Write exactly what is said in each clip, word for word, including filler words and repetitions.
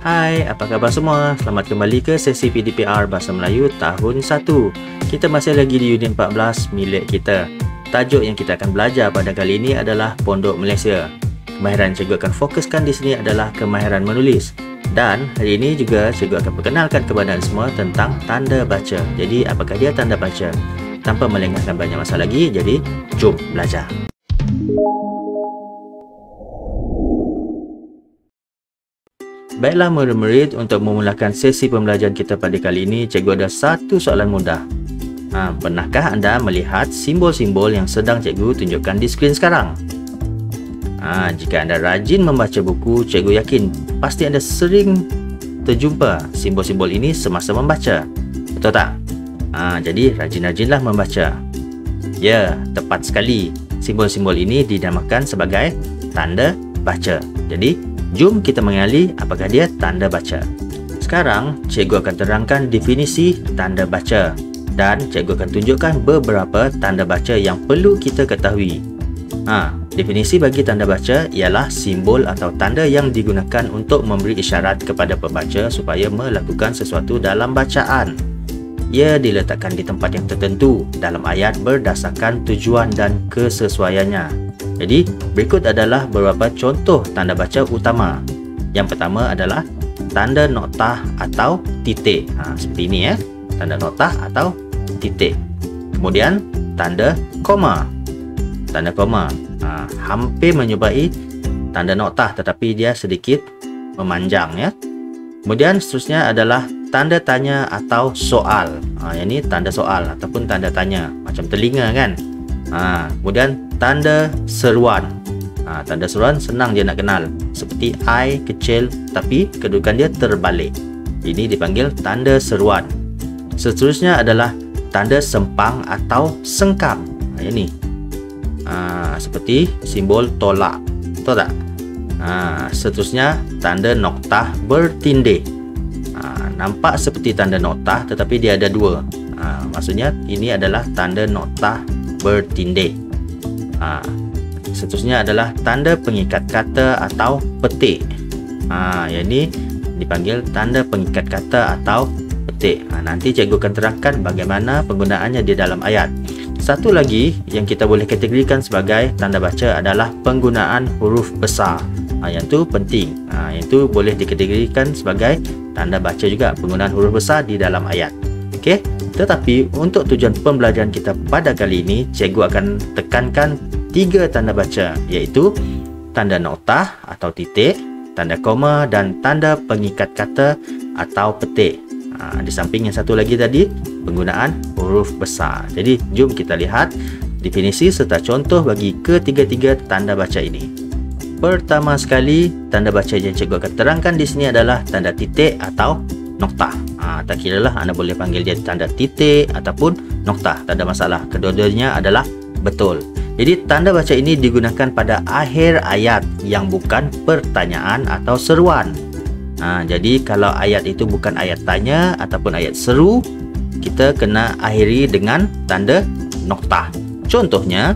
Hai, apa khabar semua? Selamat kembali ke sesi P D P R Bahasa Melayu tahun satu. Kita masih lagi di unit empat belas milik kita. Tajuk yang kita akan belajar pada kali ini adalah Pondok Malaysia. Kemahiran cikgu akan fokuskan di sini adalah kemahiran menulis. Dan hari ini juga cikgu akan perkenalkan kepada anda semua tentang tanda baca. Jadi, apakah dia tanda baca? Tanpa melengahkan banyak masa lagi, jadi jom belajar. Baiklah murid-murid, untuk memulakan sesi pembelajaran kita pada kali ini, cikgu ada satu soalan mudah. Ha, pernahkah anda melihat simbol-simbol yang sedang cikgu tunjukkan di skrin sekarang? Ha, jika anda rajin membaca buku, cikgu yakin pasti anda sering terjumpa simbol-simbol ini semasa membaca. Betul tak? Ha, jadi rajin-rajinlah membaca. Ya, tepat sekali. Simbol-simbol ini dinamakan sebagai tanda baca. Jadi, jom kita mengenali apakah dia tanda baca. Sekarang, cikgu akan terangkan definisi tanda baca dan cikgu akan tunjukkan beberapa tanda baca yang perlu kita ketahui. Ha, definisi bagi tanda baca ialah simbol atau tanda yang digunakan untuk memberi isyarat kepada pembaca supaya melakukan sesuatu dalam bacaan. Ia diletakkan di tempat yang tertentu dalam ayat berdasarkan tujuan dan kesesuaiannya. Jadi, berikut adalah beberapa contoh tanda baca utama. Yang pertama adalah tanda noktah atau titik. Ha, seperti ini ya. Tanda noktah atau titik. Kemudian, tanda koma. Tanda koma ha, hampir menyerupai tanda noktah tetapi dia sedikit memanjang ya. Kemudian seterusnya adalah tanda tanya atau soal. Ha, yang ini tanda soal ataupun tanda tanya. Macam telinga kan. Ha, kemudian tanda seruan. Ha, tanda seruan senang dia nak kenal. Seperti I kecil tapi kedudukan dia terbalik. Ini dipanggil tanda seruan. Seterusnya adalah tanda sempang atau sengkam. Ha, ini. Ha, seperti simbol tolak. Betul tak? Ha, seterusnya tanda noktah bertindih. Ha, nampak seperti tanda noktah tetapi dia ada dua. Ha, maksudnya ini adalah tanda noktah bertindih. Ha, seterusnya adalah tanda pengikat kata atau petik. Ha, yang ini dipanggil tanda pengikat kata atau petik. Ha, nanti cikgu akan terangkan bagaimana penggunaannya di dalam ayat. Satu lagi yang kita boleh kategorikan sebagai tanda baca adalah penggunaan huruf besar. Ha, yang itu penting. Ha, yang itu boleh dikategorikan sebagai tanda baca juga, penggunaan huruf besar di dalam ayat. Okey. Tetapi untuk tujuan pembelajaran kita pada kali ini, cikgu akan tekankan tiga tanda baca, iaitu tanda noktah atau titik, tanda koma dan tanda pengikat kata atau petik. Ha, di samping yang satu lagi tadi, penggunaan huruf besar. Jadi, jom kita lihat definisi serta contoh bagi ketiga-tiga tanda baca ini. Pertama sekali, tanda baca yang cikgu akan terangkan di sini adalah tanda titik atau noktah. Ha, tak kira lah anda boleh panggil dia tanda titik ataupun noktah, tak ada masalah. Kedua-duanya adalah betul. Jadi tanda baca ini digunakan pada akhir ayat yang bukan pertanyaan atau seruan. Ha, jadi kalau ayat itu bukan ayat tanya ataupun ayat seru, kita kena akhiri dengan tanda noktah. Contohnya,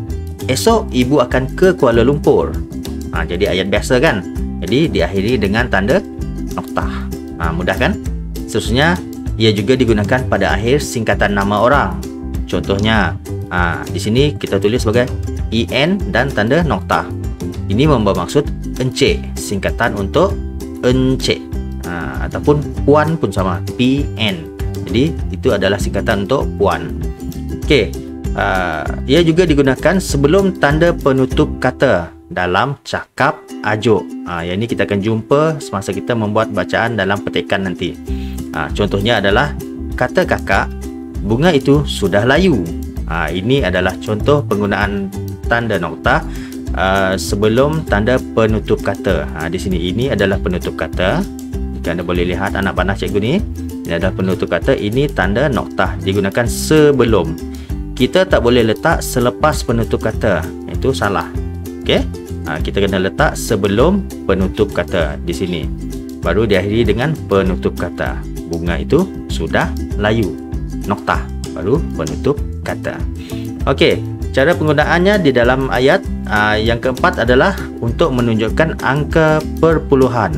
esok ibu akan ke Kuala Lumpur. Ha, jadi ayat biasa kan? Jadi diakhiri dengan tanda noktah. Ha, mudah kan? Seterusnya, ia juga digunakan pada akhir singkatan nama orang. Contohnya, ha, di sini kita tulis sebagai I N dan tanda noktah. Ini membawa maksud encik, singkatan untuk encik. Ha, ataupun puan pun sama, P N. Jadi, itu adalah singkatan untuk puan. Okey, ha, ia juga digunakan sebelum tanda penutup kata dalam cakap ajuk. Ha, yang ini kita akan jumpa semasa kita membuat bacaan dalam petikan nanti. Ha, contohnya adalah kata kakak, bunga itu sudah layu. Ha, ini adalah contoh penggunaan tanda noktah uh, sebelum tanda penutup kata. Ha, di sini ini adalah penutup kata. Jika anda boleh lihat anak panah cikgu ni, ini adalah penutup kata. Ini tanda noktah digunakan sebelum. Kita tak boleh letak selepas penutup kata. Itu salah. Okey. Ha, kita kena letak sebelum penutup kata di sini. Baru diakhiri dengan penutup kata. Bunga itu sudah layu. Noktah. Baru penutup kata. Okey. Cara penggunaannya di dalam ayat uh, yang keempat adalah untuk menunjukkan angka perpuluhan.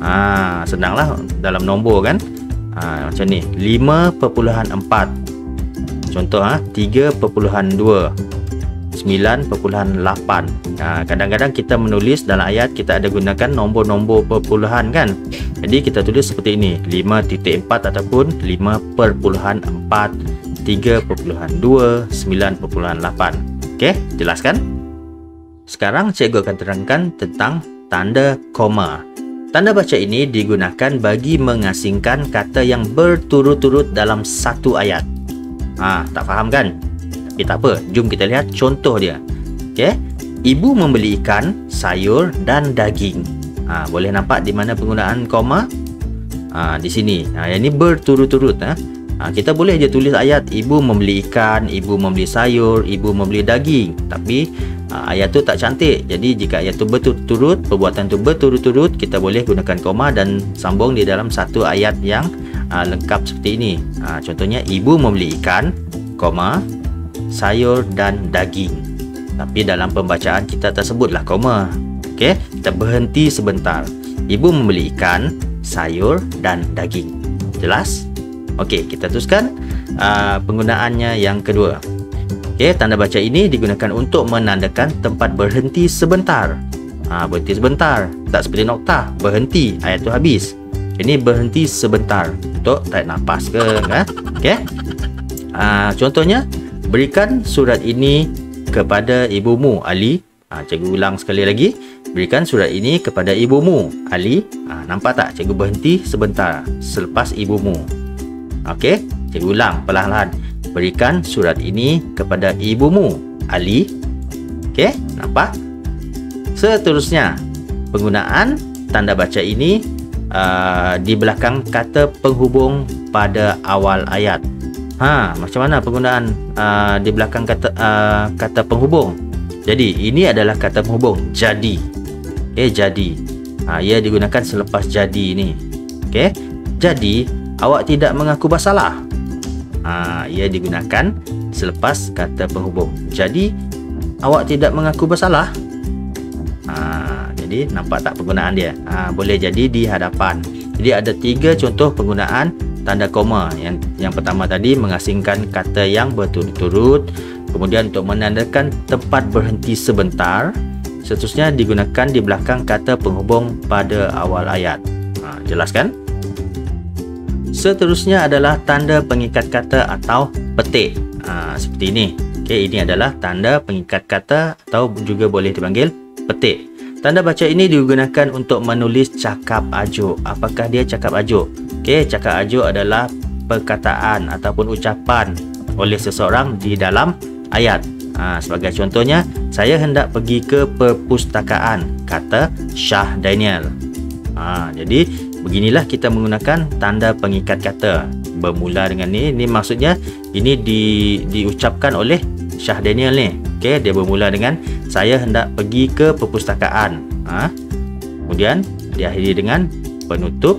Ha, senanglah dalam nombor kan. Ha, macam ni, lima perpuluhan empat. Contoh ha, tiga perpuluhan dua, sembilan perpuluhan lapan. Ha, kadang-kadang kita menulis dalam ayat kita ada gunakan nombor-nombor perpuluhan kan. Jadi kita tulis seperti ini, lima titik empat ataupun lima perpuluhan empat, tiga perpuluhan dua, sembilan perpuluhan lapan. Okey, jelaskan? Sekarang cikgu akan terangkan tentang tanda koma. Tanda baca ini digunakan bagi mengasingkan kata yang berturut-turut dalam satu ayat. Ha, tak faham kan? Tapi tak apa, jom kita lihat contoh dia. Okey, ibu membeli ikan, sayur dan daging. Ha, boleh nampak di mana penggunaan koma? Ha, di sini. Ha, yang ini berturut-turut. Ha. Ha, kita boleh je tulis ayat ibu membeli ikan, ibu membeli sayur, ibu membeli daging. Tapi ha, ayat tu tak cantik. Jadi jika ayat tu berturut-turut, perbuatan tu berturut-turut, kita boleh gunakan koma dan sambung di dalam satu ayat yang ha, lengkap seperti ini. Ha, contohnya ibu membeli ikan, koma, sayur dan daging. Tapi dalam pembacaan kita tak sebutlah koma. Okey, kita berhenti sebentar. Ibu membeli ikan, sayur dan daging. Jelas? Okey, kita teruskan uh, penggunaannya yang kedua. Okey, tanda baca ini digunakan untuk menandakan tempat berhenti sebentar. Ha, berhenti sebentar. Tak seperti noktah, berhenti, ayat tu habis. Ini berhenti sebentar untuk tarik nafas ke kan? Okey. Uh, contohnya, berikan surat ini kepada ibumu, Ali. Ha, cikgu ulang sekali lagi. Berikan surat ini kepada ibumu, Ali. Ha, nampak tak? Cikgu berhenti sebentar selepas ibumu. Okey, cikgu ulang perlahan-lahan. Berikan surat ini kepada ibumu, Ali. Okey, nampak? Seterusnya, penggunaan tanda baca ini uh, di belakang kata penghubung pada awal ayat. Ha, macam mana penggunaan uh, di belakang kata uh, kata penghubung? Jadi, ini adalah kata penghubung jadi. Okey, jadi. Ha, ia digunakan selepas jadi ni. Okey. Jadi, awak tidak mengaku bersalah. Ha, ia digunakan selepas kata penghubung. Jadi, awak tidak mengaku bersalah. Ha, jadi, nampak tak penggunaan dia? Ha, boleh jadi di hadapan. Jadi, ada tiga contoh penggunaan tanda koma. Yang yang pertama tadi mengasingkan kata yang berturut-turut. Kemudian untuk menandakan tempat berhenti sebentar. Seterusnya digunakan di belakang kata penghubung pada awal ayat. Ha, jelaskan? Seterusnya adalah tanda pengikat kata atau petik. Ha, seperti ini. Okey, ini adalah tanda pengikat kata atau juga boleh dipanggil petik. Tanda baca ini digunakan untuk menulis cakap ajuk. Apakah dia cakap ajuk? Okey, cakap ajuk adalah perkataan ataupun ucapan oleh seseorang di dalam ayat. Ha, sebagai contohnya, saya hendak pergi ke perpustakaan, kata Shah Daniel. Ha, jadi beginilah kita menggunakan tanda pengikat kata. Bermula dengan ni, ni maksudnya ini di, diucapkan oleh Shah Daniel ni. Okey, dia bermula dengan saya hendak pergi ke perpustakaan. Ha, kemudian diakhiri dengan penutup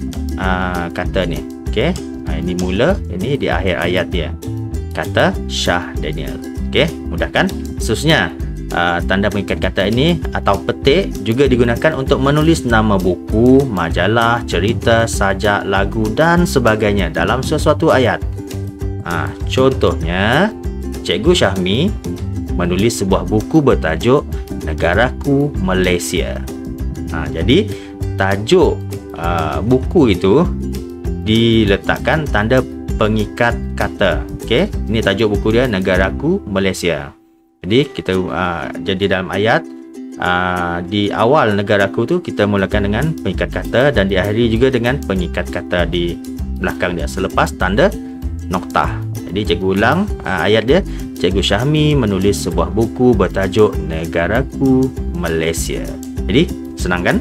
uh, kata ni. Okey, ha, ini mula, ini di akhir ayat dia. Kata Shah Daniel. Okey, mudah kan? Seterusnya, uh, tanda pengikat kata ini atau petik juga digunakan untuk menulis nama buku, majalah, cerita, sajak, lagu dan sebagainya dalam sesuatu ayat. Uh, contohnya, Cikgu Syahmi menulis sebuah buku bertajuk Negaraku Malaysia. Uh, jadi, tajuk uh, buku itu diletakkan tanda pengikat kata. Okey, ini tajuk buku dia Negaraku Malaysia. Jadi kita uh, jadi dalam ayat uh, di awal negaraku tu kita mulakan dengan pengikat kata dan diakhiri juga dengan pengikat kata di belakang dia selepas tanda noktah. Jadi cikgu ulang uh, ayat dia. Cikgu Syahmi menulis sebuah buku bertajuk Negaraku Malaysia. Jadi senang kan?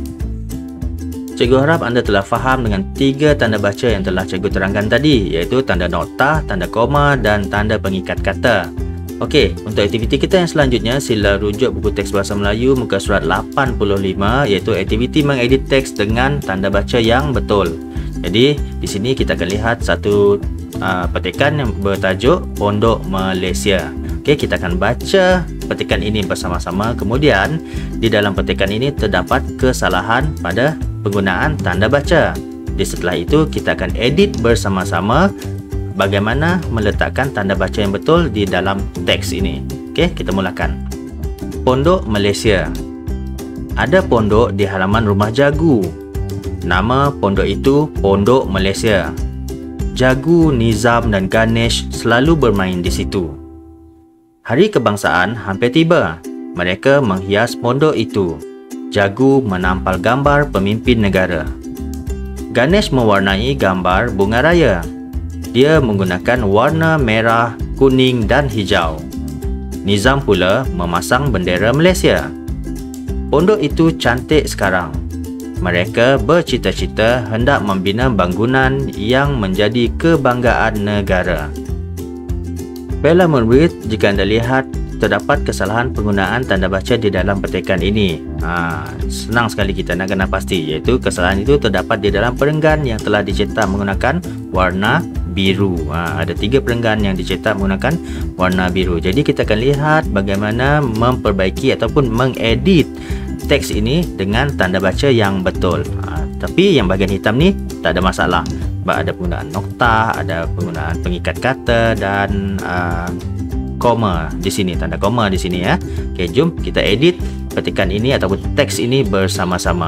Cikgu harap anda telah faham dengan tiga tanda baca yang telah cikgu terangkan tadi, iaitu tanda noktah, tanda koma dan tanda pengikat kata. Okey, untuk aktiviti kita yang selanjutnya, sila rujuk buku teks Bahasa Melayu muka surat lapan puluh lima, iaitu aktiviti mengedit teks dengan tanda baca yang betul. Jadi, di sini kita akan lihat satu uh, petikan yang bertajuk Pondok Malaysia. Okey, kita akan baca petikan ini bersama-sama. Kemudian, di dalam petikan ini terdapat kesalahan pada penggunaan tanda baca. Jadi setelah itu kita akan edit bersama-sama bagaimana meletakkan tanda baca yang betul di dalam teks ini. Okey, kita mulakan. Pondok Malaysia. Ada pondok di halaman rumah Jagu. Nama pondok itu Pondok Malaysia. Jagu, Nizam dan Ganesh selalu bermain di situ. Hari kebangsaan hampir tiba. Mereka menghias pondok itu. Jagu menampal gambar pemimpin negara. Ganesh mewarnai gambar bunga raya. Dia menggunakan warna merah, kuning dan hijau. Nizam pula memasang bendera Malaysia. Pondok itu cantik sekarang. Mereka bercita-cita hendak membina bangunan yang menjadi kebanggaan negara. Baiklah murid, jika anda lihat terdapat kesalahan penggunaan tanda baca di dalam petikan ini. Ha, senang sekali kita nak kena pasti, iaitu kesalahan itu terdapat di dalam perenggan yang telah dicetak menggunakan warna biru. Ha, ada tiga perenggan yang dicetak menggunakan warna biru. Jadi kita akan lihat bagaimana memperbaiki ataupun mengedit teks ini dengan tanda baca yang betul. Ha, tapi yang bahagian hitam ni tak ada masalah. Sebab ada penggunaan noktah, ada penggunaan pengikat kata dan uh, koma di sini, tanda koma di sini ya. Okey, jom kita edit petikan ini ataupun teks ini bersama-sama.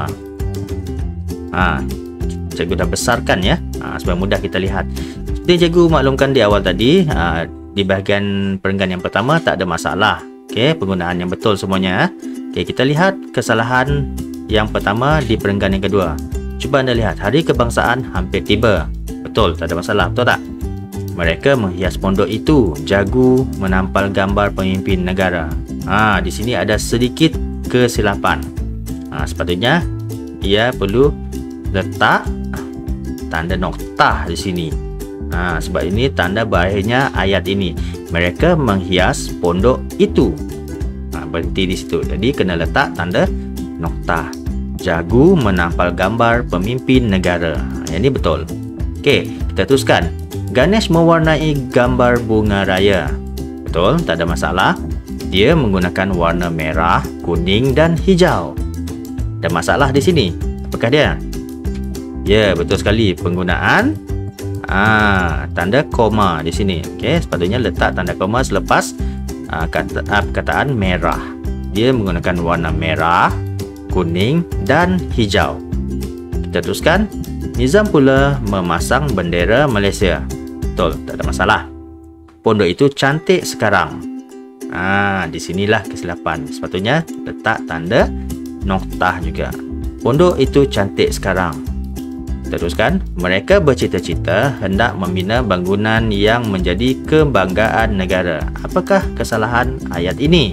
Ha, cikgu dah besarkan ya, ha, supaya mudah kita lihat. Seperti cikgu maklumkan di awal tadi, ha, di bahagian perenggan yang pertama tak ada masalah. Okey, penggunaan yang betul semuanya. Okey, kita lihat kesalahan yang pertama di perenggan yang kedua. Cuba anda lihat, hari kebangsaan hampir tiba. Betul, tak ada masalah, betul tak? Mereka menghias pondok itu. Jagu menampal gambar pemimpin negara. Ha, di sini ada sedikit kesilapan. Ha, sepatutnya ia perlu letak tanda noktah di sini. Ha, sebab ini tanda berakhirnya ayat ini. Mereka menghias pondok itu. Ha, berhenti di situ. Jadi kena letak tanda noktah. Jagu menampal gambar pemimpin negara. Ha, yang ini betul. Okey, kita teruskan. Ganesh mewarnai gambar bunga raya. Betul, tak ada masalah. Dia menggunakan warna merah, kuning dan hijau. Ada masalah di sini. Apakah dia? Ya, betul sekali. Penggunaan ah, tanda koma di sini. Okey, sepatutnya letak tanda koma selepas ah, kata, ah, perkataan merah. Dia menggunakan warna merah, kuning dan hijau. Kita teruskan. Nizam pula memasang bendera Malaysia. Betul, tak ada masalah. Pondok itu cantik sekarang. Ah, di sinilah kesilapan. Sepatutnya letak tanda noktah juga. Pondok itu cantik sekarang. Kita teruskan. Mereka bercita-cita hendak membina bangunan yang menjadi kebanggaan negara. Apakah kesalahan ayat ini?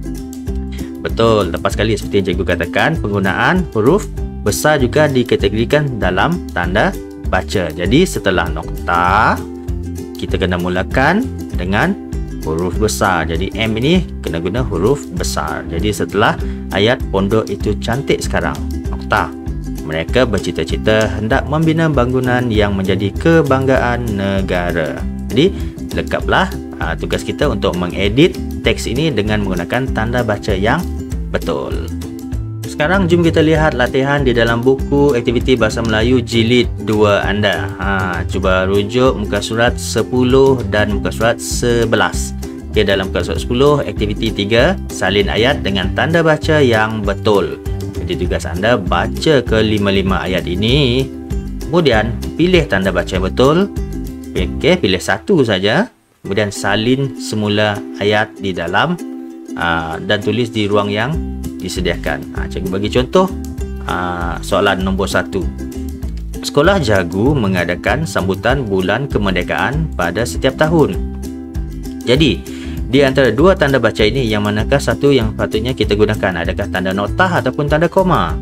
Betul, lepas sekali seperti yang cikgu katakan, penggunaan huruf besar juga dikategorikan dalam tanda baca. Jadi setelah noktah, kita kena mulakan dengan huruf besar. Jadi M ini kena guna huruf besar. Jadi setelah ayat pondok itu cantik sekarang, noktah. Mereka bercita-cita hendak membina bangunan yang menjadi kebanggaan negara. Jadi lengkaplah uh, tugas kita untuk mengedit teks ini dengan menggunakan tanda baca yang betul. Sekarang jom kita lihat latihan di dalam buku aktiviti Bahasa Melayu jilid dua anda. Ha, cuba rujuk muka surat sepuluh dan muka surat sebelas. Okay, dalam muka surat sepuluh, aktiviti tiga, salin ayat dengan tanda baca yang betul. Jadi tugas anda baca ke lima lima ayat ini. Kemudian pilih tanda baca yang betul. Okay, pilih satu saja. Kemudian salin semula ayat di dalam uh, dan tulis di ruang yang disediakan. Ha, cikgu bagi contoh ha, soalan nombor satu. Sekolah Jagu mengadakan sambutan bulan kemerdekaan pada setiap tahun. Jadi, di antara dua tanda baca ini, yang manakah satu yang patutnya kita gunakan? Adakah tanda noktah ataupun tanda koma?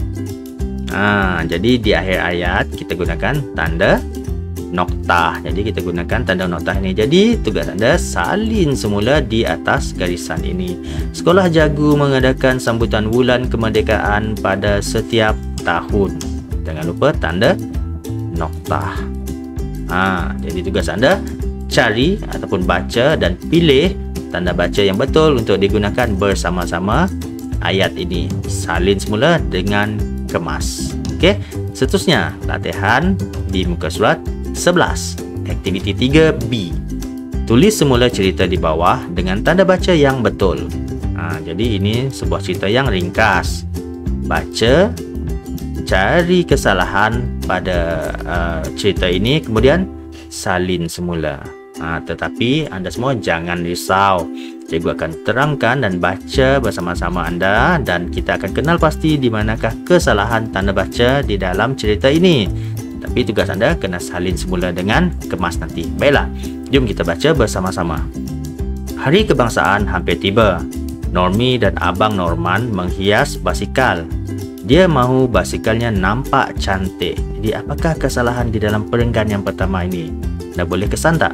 Ha, jadi di akhir ayat kita gunakan tanda noktah. Jadi kita gunakan tanda noktah ini. Jadi tugas anda salin semula di atas garisan ini. Sekolah Jagu mengadakan sambutan bulan kemerdekaan pada setiap tahun. Jangan lupa tanda noktah. Ha, jadi tugas anda cari ataupun baca dan pilih tanda baca yang betul untuk digunakan bersama-sama ayat ini. Salin semula dengan kemas. Okey, seterusnya latihan di muka surat sebelas. Aktiviti tiga B. Tulis semula cerita di bawah dengan tanda baca yang betul. Ha, jadi ini sebuah cerita yang ringkas. Baca, cari kesalahan pada uh, cerita ini, kemudian salin semula. Ha, tetapi anda semua jangan risau. Cikgu akan terangkan dan baca bersama-sama anda, dan kita akan kenal pasti di manakah kesalahan tanda baca di dalam cerita ini. Tapi tugas anda kena salin semula dengan kemas nanti. Baiklah, jom kita baca bersama-sama. Hari kebangsaan hampir tiba. Normi dan Abang Norman menghias basikal. Dia mahu basikalnya nampak cantik. Jadi apakah kesalahan di dalam perenggan yang pertama ini? Anda boleh kesan tak?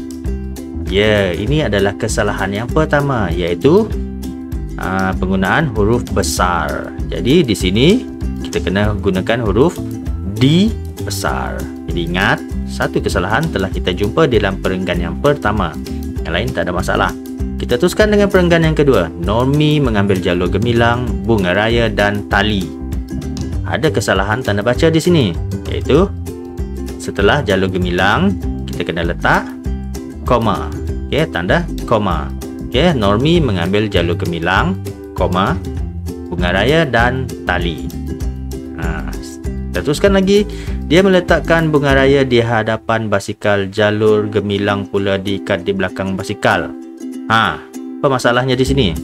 Ya, ini adalah kesalahan yang pertama, iaitu uh, penggunaan huruf besar. Jadi di sini kita kena gunakan huruf D besar. Jadi ingat, satu kesalahan telah kita jumpa di dalam perenggan yang pertama. Yang lain tak ada masalah. Kita teruskan dengan perenggan yang kedua. Normi mengambil jalur gemilang, bunga raya dan tali. Ada kesalahan tanda baca di sini, iaitu setelah jalur gemilang kita kena letak koma. Okey, tanda koma. Okey, Normi mengambil jalur gemilang, koma, bunga raya dan tali. Ha, kita teruskan lagi. Dia meletakkan bunga raya di hadapan basikal, jalur gemilang pula diikat di belakang basikal. Ha, apa masalahnya di sini?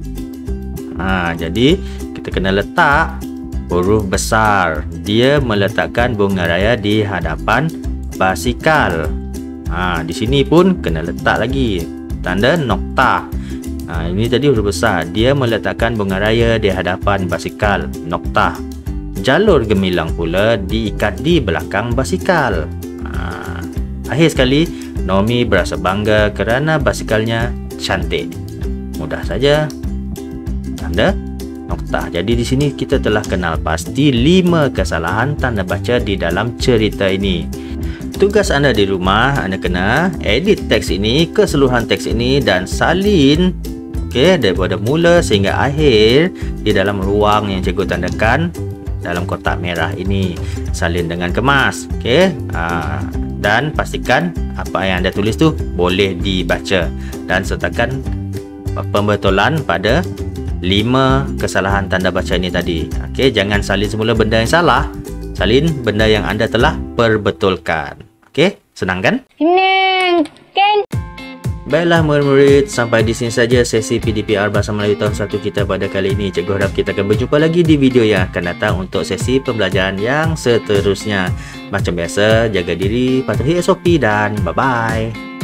Ha, jadi kita kena letak huruf besar. Dia meletakkan bunga raya di hadapan basikal. Ha, di sini pun kena letak lagi tanda nokta. Ha, ini tadi huruf besar. Dia meletakkan bunga raya di hadapan basikal, nokta. Jalur gemilang pula diikat di belakang basikal. Ha, akhir sekali, Normi berasa bangga kerana basikalnya cantik. Mudah saja. Tanda nokta. Jadi di sini kita telah kenal pasti lima kesalahan tanda baca di dalam cerita ini. Tugas anda di rumah, anda kena edit teks ini, keseluruhan teks ini, dan salin okey, daripada mula sehingga akhir di dalam ruang yang cikgu tandakan dalam kotak merah ini. Salin dengan kemas. Okey, ha, dan pastikan apa yang anda tulis tu boleh dibaca, dan sertakan pembetulan pada lima kesalahan tanda baca ini tadi. Okey, jangan salin semula benda yang salah. Salin benda yang anda telah perbetulkan. Okey, senang kan? Senang kan? Baiklah murid-murid, sampai di sini saja sesi P D P R Bahasa Melayu tahun satu kita pada kali ini. Cikgu harap kita akan berjumpa lagi di video yang akan datang untuk sesi pembelajaran yang seterusnya. Macam biasa, jaga diri, patuhi S O P dan bye-bye.